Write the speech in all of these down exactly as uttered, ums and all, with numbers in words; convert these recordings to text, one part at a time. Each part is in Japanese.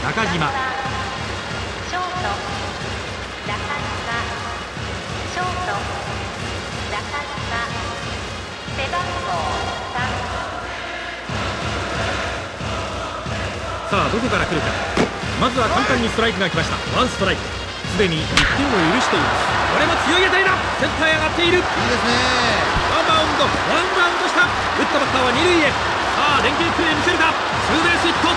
中島、 ショート中島、ショート中島、背番号さん。 さあどこから来るか。まずは簡単にストライクが来ました。ワンストライク、すでにいってんを許しています。これも強い当たりだ。センターへ上がっている。いいですね。 ワンバウンド、ワンバウンドした。打ったバッターは二塁へ。さあ連携プレー見せるか。ツーベースヒット。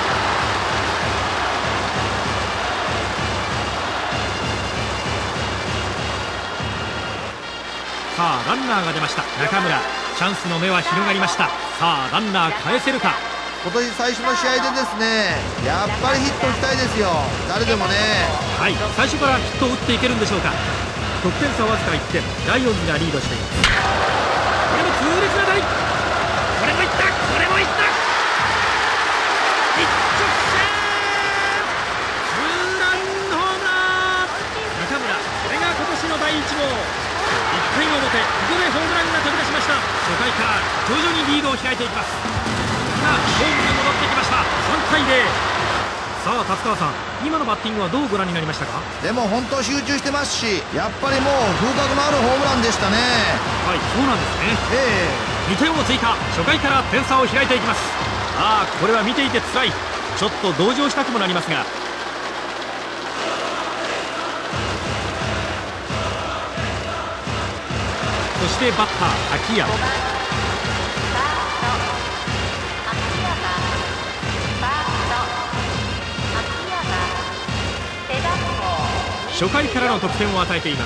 さあランナーが出ました。中村、チャンスの目は広がりました。さあランナー返せるか。 今年最初の試合でですね、やっぱりヒット打ちたいですよ、誰でもね。 はい、最初からヒットを打っていけるんでしょうか。得点差わずかいってん、ライオンズがリードしています。これも痛烈な当たり。これもいった、これもいった。一直線ツーランホームラン。中村、これが今年のだいいち号。いっかいの表、ここでホームランが飛び出しました。初回から徐々にリードを開いていきます。今ホームに戻ってきました。さんたいゼロ。さあ達川さん、今のバッティングはどうご覧になりましたか。 でも本当集中してますし、やっぱりもう風格のあるホームランでしたね。 はい、そうなんですね。 ええ、 にてんを追加、初回から点差を開いていきます。ああ、これは見ていてつらい。ちょっと同情したくもなりますが、そしてバッター秋山。初回からの得点を与えています。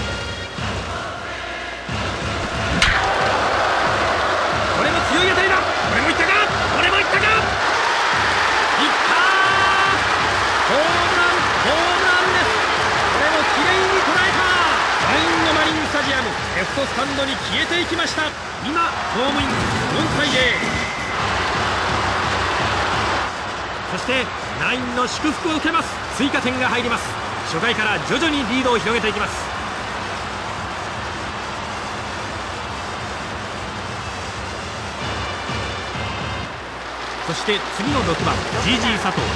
これも強い当たりだ。これもいったか、これもいったか、いったー。ホームラン、ホームランです。これもきれいに捉えた。満員のマリンスタジアム、レフトスタンドに消えていきました。今ホームイン。よんたいゼロ。そしてナインの祝福を受けます。追加点が入ります。初回から徐々にリードを広げていきます。そして次のろくばん ジージー 佐藤。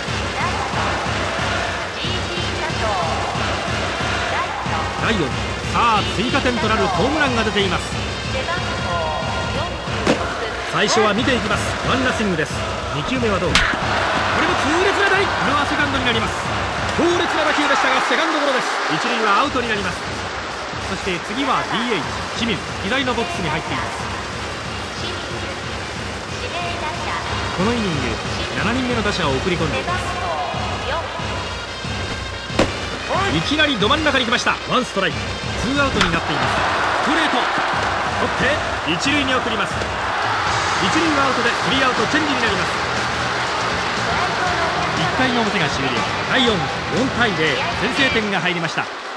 ライオン、さあ追加点となるホームランが出ています。最初は見ていきます。ワンナッシングです。にきゅうめはどうか。これも痛烈な当たり。これはセカンドになります。強烈な打球でしたがセカンドゴロです。一塁はアウトになります。そして次は ディーエイチ 清水、左のボックスに入っています。このイニングしちにんめの打者を送り込んでいます。いきなりど真ん中に来ました。ワンストライク、ツーアウトになっています。ストレート取って一塁に送ります。一塁はアウトでスリーアウトチェンジになります。いっかいの表が終了。ライオンズよんたいゼロ、先制点が入りました。